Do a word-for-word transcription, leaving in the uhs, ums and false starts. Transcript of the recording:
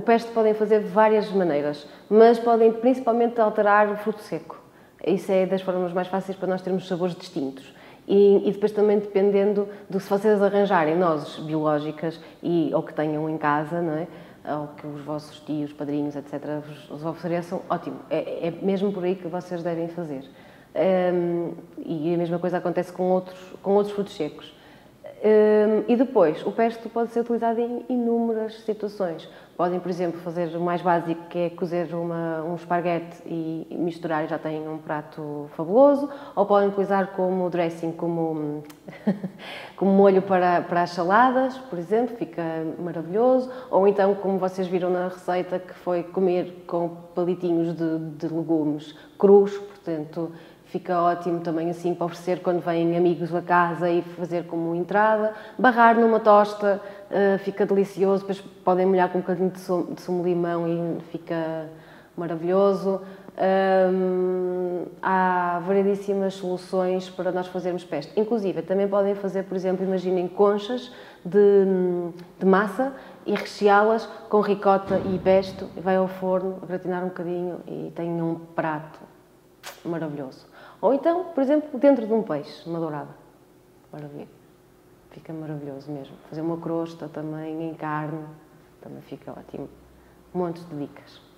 pesto podem fazer de várias maneiras, mas podem principalmente alterar o fruto seco. Isso é das formas mais fáceis para nós termos sabores distintos. E, e depois também dependendo do se vocês arranjarem nozes biológicas e, ou que tenham em casa, não é? Ou que os vossos tios, padrinhos, etcétera, vos ofereçam, ótimo. É, é mesmo por aí que vocês devem fazer. Um, e a mesma coisa acontece com outros, com outros frutos secos. Um, e depois, o pesto pode ser utilizado em inúmeras situações. Podem, por exemplo, fazer o mais básico, que é cozer uma, um esparguete e misturar e já têm um prato fabuloso, ou podem utilizar como dressing, como, como molho para, para as saladas, por exemplo, fica maravilhoso, ou então, como vocês viram na receita, que foi comer com palitinhos de, de legumes crus, portanto, fica ótimo também assim para oferecer quando vêm amigos a casa e fazer como entrada. Barrar numa tosta uh, fica delicioso, depois podem molhar com um bocadinho de sumo, de sumo de limão e fica maravilhoso. Um, há variedíssimas soluções para nós fazermos pesto. Inclusive, também podem fazer, por exemplo, imaginem conchas de, de massa e recheá-las com ricota e pesto, vai ao forno, gratinar um bocadinho e tem um prato maravilhoso. Ou então, por exemplo, dentro de um peixe, uma dourada. Maravilha. Fica maravilhoso mesmo. Fazer uma crosta também em carne, também fica ótimo. Um monte de dicas.